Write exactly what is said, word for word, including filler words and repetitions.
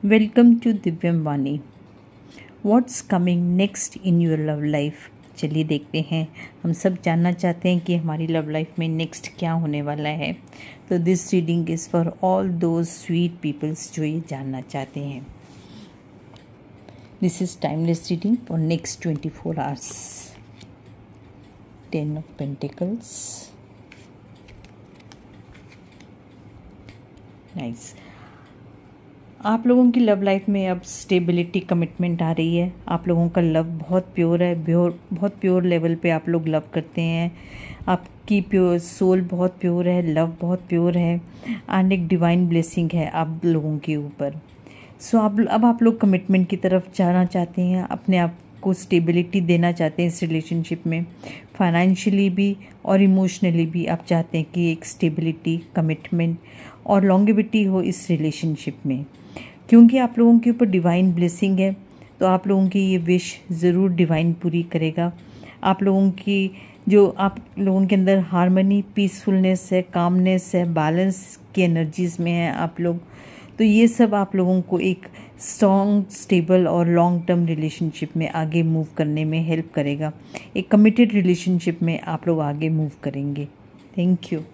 Welcome to Divyam Vani. What's coming next in your love life. चलिए देखते हैं। हम सब जानना चाहते हैं कि हमारी लव लाइफ में नेक्स्ट क्या होने वाला है। तो this reading is for all those sweet peoples जो ये जानना चाहते हैं। This is timeless reading for next twenty four hours. Ten of pentacles, nice. आप लोगों की लव लाइफ में अब स्टेबिलिटी, कमिटमेंट आ रही है। आप लोगों का लव बहुत प्योर है, प्योर बहुत प्योर लेवल पे आप लोग लव करते हैं। आपकी प्योर सोल बहुत प्योर है, लव बहुत प्योर है एंड एक डिवाइन ब्लेसिंग है आप लोगों के ऊपर। सो आप अब आप लोग कमिटमेंट की तरफ जाना चाहते हैं, अपने आप को स्टेबिलिटी देना चाहते हैं इस रिलेशनशिप में। फाइनेंशियली भी और इमोशनली भी आप चाहते हैं कि एक स्टेबिलिटी, कमिटमेंट और लॉन्गेविटी हो इस रिलेशनशिप में। क्योंकि आप लोगों के ऊपर डिवाइन ब्लेसिंग है तो आप लोगों की ये विश ज़रूर डिवाइन पूरी करेगा। आप लोगों की जो आप लोगों के अंदर हार्मनी, पीसफुलनेस है, कामनेस है, बैलेंस की एनर्जीज़ में है आप लोग, तो ये सब आप लोगों को एक स्ट्रॉन्ग, स्टेबल और लॉन्ग टर्म रिलेशनशिप में आगे मूव करने में हेल्प करेगा। एक कमिटेड रिलेशनशिप में आप लोग आगे मूव करेंगे। Thank you.